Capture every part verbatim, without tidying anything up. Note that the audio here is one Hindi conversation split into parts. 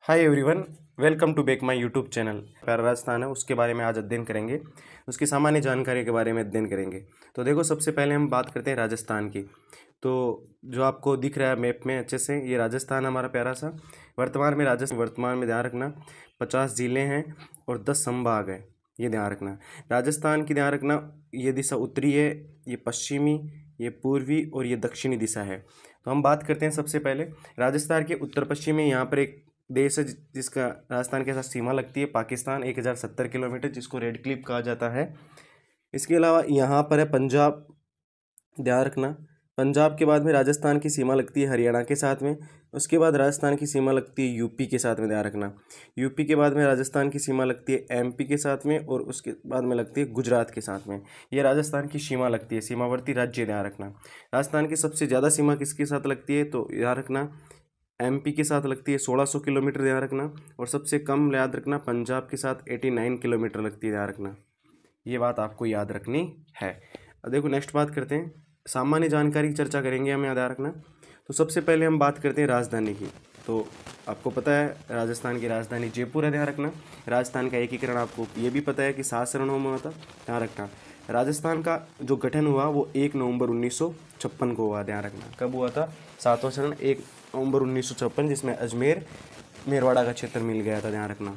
Hi everyone, welcome to back my YouTube channel. प्यारा राजस्थान है, उसके बारे में आज अध्ययन करेंगे, उसकी सामान्य जानकारी के बारे में अध्ययन करेंगे। तो देखो, सबसे पहले हम बात करते हैं राजस्थान की। तो जो आपको दिख रहा है मैप में अच्छे से, ये राजस्थान हमारा प्यारा सा। वर्तमान में राजस्थान वर्तमान में ध्यान रखना पचास ज़िले हैं और दस संभाग है, ये ध्यान रखना। राजस्थान की ध्यान रखना, ये दिशा उत्तरी है, ये पश्चिमी, ये पूर्वी और ये दक्षिणी दिशा है। तो हम बात करते हैं सबसे पहले राजस्थान के उत्तर पश्चिम में। यहाँ पर एक देश है जिसका राजस्थान के साथ सीमा लगती है, पाकिस्तान, एक हज़ार सत्तर किलोमीटर, जिसको रेड क्लिप कहा जाता है। इसके अलावा यहाँ पर है पंजाब, ध्यान रखना। पंजाब के बाद में राजस्थान की सीमा लगती है हरियाणा के साथ में। उसके बाद राजस्थान की सीमा लगती है यूपी के साथ में, ध्यान रखना। यूपी के बाद में राजस्थान की सीमा लगती है एमपी के साथ में, और उसके बाद में लगती है गुजरात के साथ में। ये राजस्थान की सीमा लगती है, सीमावर्ती राज्य, ध्यान रखना। राजस्थान की सबसे ज़्यादा सीमा किसके साथ लगती है, तो ध्यान रखना एमपी के साथ लगती है सोलह सौ किलोमीटर, ध्यान रखना। और सबसे कम याद रखना पंजाब के साथ नवासी किलोमीटर लगती है, ध्यान रखना। ये बात आपको याद रखनी है। अब देखो, नेक्स्ट बात करते हैं, सामान्य जानकारी की चर्चा करेंगे, हमें याद रखना। तो सबसे पहले हम बात करते हैं राजधानी की। तो आपको पता है राजस्थान की राजधानी जयपुर है, ध्यान रखना। राजस्थान का एकीकरण आपको ये भी पता है कि सात चरणों में होता, ध्यान रखना। राजस्थान का जो गठन हुआ वो एक नवंबर उन्नीस सौ छप्पन को हुआ, ध्यान रखना। कब हुआ था? सातवां चरण एक नवंबर उन्नीस सौ छप्पन, जिसमें अजमेर मेरवाड़ा का क्षेत्र मिल गया था, ध्यान रखना।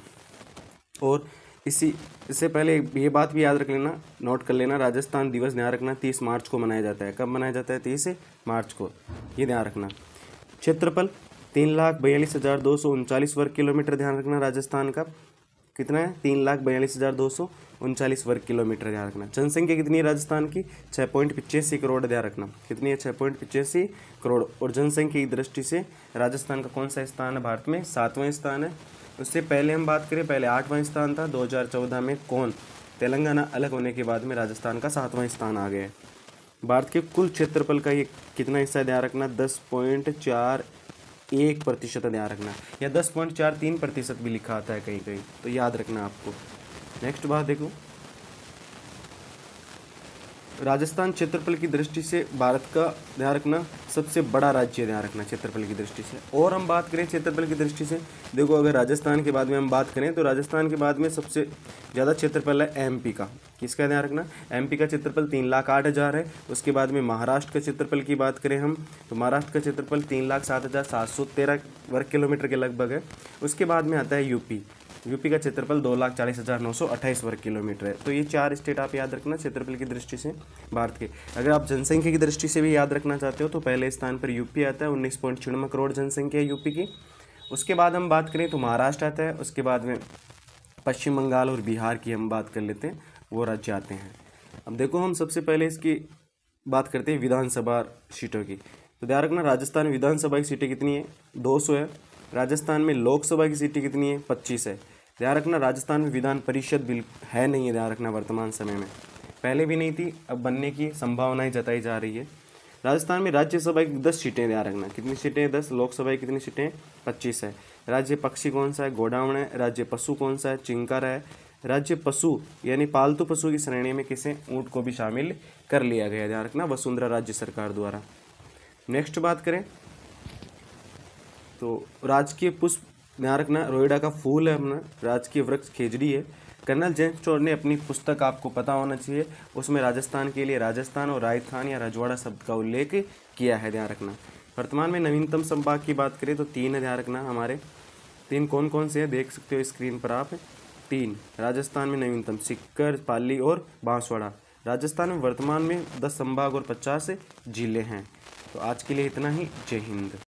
और इसी इससे पहले ये बात भी याद रख लेना, नोट कर लेना, राजस्थान दिवस, ध्यान रखना, तीस मार्च को मनाया जाता है। कब मनाया जाता है? तीस मार्च को, ये ध्यान रखना। क्षेत्रफल तीन लाख बयालीस हज़ार दो सौ उनचालीस वर्ग किलोमीटर, ध्यान रखना। राजस्थान का कितना है? तीन लाख बयालीस हज़ार दो सौ उनचालीस वर्ग किलोमीटर, ध्यान रखना। जनसंख्या कितनी है राजस्थान की? छः पॉइंट पिचासी करोड़, ध्यान रखना। कितनी है? छः पॉइंट पिचासी करोड़। और जनसंख्या की दृष्टि से राजस्थान का कौन सा स्थान है भारत में? सातवां स्थान है। उससे पहले हम बात करें, पहले आठवां स्थान था, दो हज़ार चौदह में कौन? तेलंगाना अलग होने के बाद में राजस्थान का सातवां स्थान आ गया है। भारत के कुल क्षेत्रफल का ये कितना हिस्सा, ध्यान रखना? दस पॉइंट चार एक प्रतिशत, ध्यान रखना। या दस पॉइंट चार तीन प्रतिशत भी लिखा आता है कहीं कहीं, तो याद रखना आपको। नेक्स्ट बात देखो, राजस्थान क्षेत्रफल की दृष्टि से भारत का, ध्यान रखना, सबसे बड़ा राज्य, ध्यान रखना, क्षेत्रफल की दृष्टि से। और हम बात करें क्षेत्रफल की दृष्टि से, देखो अगर राजस्थान के बाद में हम बात करें तो राजस्थान के बाद में सबसे ज़्यादा क्षेत्रफल है एमपी का। किसका, ध्यान रखना? एमपी का क्षेत्रफल तीन लाख आठ हज़ार है। उसके बाद में महाराष्ट्र का क्षेत्रफल की बात करें हम, तो महाराष्ट्र का क्षेत्रफल तीन लाख सात हज़ार सात सौ तेरह वर्ग किलोमीटर के लगभग है। उसके बाद में आता है यूपी। यूपी का क्षेत्रफल दो लाख चालीस हज़ार नौ सौ अट्ठाईस वर्ग किलोमीटर है। तो ये चार स्टेट आप याद रखना क्षेत्रफल की दृष्टि से भारत के। अगर आप जनसंख्या की दृष्टि से भी याद रखना चाहते हो तो पहले स्थान पर यूपी आता है, उन्नीस पॉइंट छियानवे करोड़ जनसंख्या है यूपी की। उसके बाद हम बात करें तो महाराष्ट्र आता है। उसके बाद में पश्चिम बंगाल और बिहार की हम बात कर लेते हैं, वो राज्य आते हैं। अब देखो, हम सबसे पहले इसकी बात करते हैं विधानसभा सीटों की। तो ध्यान रखना, राजस्थान विधानसभा की सीटें कितनी है? दो सौ है। राजस्थान में लोकसभा की सीटें कितनी है? पच्चीस है। ध्यान रखना, राजस्थान में विधान परिषद बिल है नहीं है, ध्यान रखना, वर्तमान समय में। पहले भी नहीं थी, अब बनने की संभावनाएं जताई जा रही है। राजस्थान में राज्यसभा की दस सीटें, ध्यान रखना। कितनी सीटें हैं? दस। लोकसभा की कितनी सीटें? पच्चीस है। राज्य पक्षी कौन सा है? गोडावण है। राज्य पशु कौन सा है? चिंकार है। राज्य पशु यानी पालतू पशु की श्रेणी में किसे? ऊँट को भी शामिल कर लिया गया, ध्यान रखना, वसुंधरा राज्य सरकार द्वारा। नेक्स्ट बात करें तो राजकीय पुष्प, ध्यान रखना, रोइडा का फूल है अपना। राजकीय वृक्ष खेजड़ी है। कर्नल जेम्स टोड ने अपनी पुस्तक, आपको पता होना चाहिए, उसमें राजस्थान के लिए राजस्थान और राजस्थान या रजवाड़ा शब्द का उल्लेख किया है, ध्यान रखना। वर्तमान में नवीनतम संभाग की बात करें तो तीन है, ध्यान रखना। हमारे तीन कौन कौन से हैं देख सकते हो स्क्रीन पर आप। तीन राजस्थान में नवीनतम, सीकर, पाली और बांसवाड़ा। राजस्थान में वर्तमान में दस संभाग और पचास जिले हैं। तो आज के लिए इतना ही। जय हिंद।